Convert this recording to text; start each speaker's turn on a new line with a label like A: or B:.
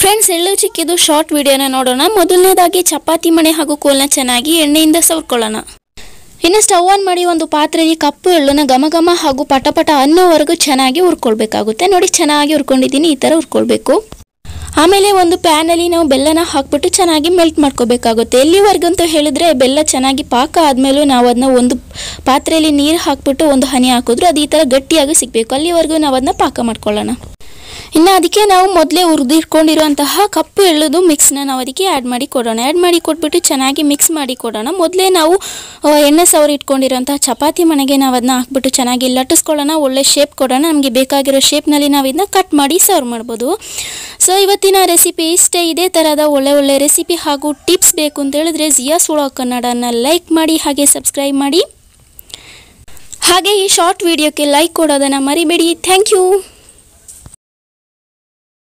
A: Friends, ಎಳ್ಳು ಚಿಕ್ಕಿದು short ವಿಡಿಯೋನ ನೋಡೋಣ. ಮೊದಲನೇದಾಗಿ ಚಪಾತಿ ಮಣೆ ಹಾಗೂ ಕೋಲನ್ನ ಚೆನ್ನಾಗಿ ಎಣ್ಣೆಯಿಂದ ಸವರ್ಕೊಳ್ಳೋಣ. ಇನ್ನು ಸ್ಟವ್ ಆನ್ ಮಾಡಿ ಒಂದು ಪಾತ್ರೆಯಲ್ಲಿ ಕಪ್ಪು ಎಳ್ಳನ್ನ ಘಮ ಹಾಗೂ ಪಟಪಟ ಅನ್ನೋವರೆಗೂ ಚೆನ್ನಾಗಿ ಹುರ್ಕೊಳ್ಬೇಕಾಗುತ್ತೆ. ನೋಡಿ, ಚೆನ್ನಾಗಿ ಹುರ್ಕೊಂಡಿದ್ದೀನಿ. ಈ ಥರ ಹುರ್ಕೊಳ್ಬೇಕು. ಆಮೇಲೆ ಒಂದು ಪ್ಯಾನಲ್ಲಿ ನಾವು ಬೆಲ್ಲನ ಹಾಕ್ಬಿಟ್ಟು ಚೆನ್ನಾಗಿ ಮೆಲ್ಟ್ ಮಾಡ್ಕೋಬೇಕಾಗುತ್ತೆ. ಎಲ್ಲಿವರೆಗಂತ ಹೇಳಿದ್ರೆ ಬೆಲ್ಲ ಚೆನ್ನಾಗಿ ಪಾಕ ಆದಮೇಲೂ ನಾವು ಅದನ್ನ ಒಂದು ಪಾತ್ರೆಯಲ್ಲಿ ನೀರು ಹಾಕ್ಬಿಟ್ಟು ಒಂದು ಹನಿ ಹಾಕಿದ್ರು ಅದು ಈ ಥರ ಗಟ್ಟಿಯಾಗಿ ಸಿಗಬೇಕು. ಅಲ್ಲಿವರೆಗೂ ನಾವು ಅದನ್ನ ಪಾಕ ಮಾಡ್ಕೊಳ್ಳೋಣ. ಇನ್ನು ಅದಕ್ಕೆ ನಾವು ಮೊದಲೇ ಹುರಿದಿಟ್ಕೊಂಡಿರುವಂತಹ ಕಪ್ಪು ಎಳ್ಳುದು ಮಿಕ್ಸ್ನ ನಾವು ಅದಕ್ಕೆ ಆ್ಯಡ್ ಮಾಡಿ ಕೊಡೋಣ. ಆ್ಯಡ್ ಮಾಡಿ ಕೊಟ್ಬಿಟ್ಟು ಚೆನ್ನಾಗಿ ಮಿಕ್ಸ್ ಮಾಡಿ ಕೊಡೋಣ. ಮೊದಲೇ ನಾವು ಎಣ್ಣೆ ಸವರಿ ಇಟ್ಕೊಂಡಿರೋಂತಹ ಚಪಾತಿ ಮಣೆಗೆ ನಾವು ಅದನ್ನ ಹಾಕ್ಬಿಟ್ಟು ಚೆನ್ನಾಗಿ ಲಟ್ಟಿಸ್ಕೊಳ್ಳೋಣ. ಒಳ್ಳೆ ಶೇಪ್ ಕೊಡೋಣ. ನಮಗೆ ಬೇಕಾಗಿರೋ ಶೇಪ್ನಲ್ಲಿ ನಾವು ಇದನ್ನ ಕಟ್ ಮಾಡಿ ಸರ್ವ್ ಮಾಡ್ಬೋದು. ಸೊ ಇವತ್ತಿನ ರೆಸಿಪಿ ಇಷ್ಟೇ. ಇದೇ ಥರದ ಒಳ್ಳೆ ರೆಸಿಪಿ ಹಾಗೂ ಟಿಪ್ಸ್ ಬೇಕು ಅಂತ ಹೇಳಿದ್ರೆ ಜಿಯಾಸ್ ವ್ಲಾಗ್ ಕನ್ನಡನ ಲೈಕ್ ಮಾಡಿ ಹಾಗೆ ಸಬ್ಸ್ಕ್ರೈಬ್ ಮಾಡಿ. ಹಾಗೆ ಈ ಶಾರ್ಟ್ ವಿಡಿಯೋಕ್ಕೆ ಲೈಕ್ ಕೊಡೋದನ್ನು ಮರಿಬೇಡಿ. Thank you.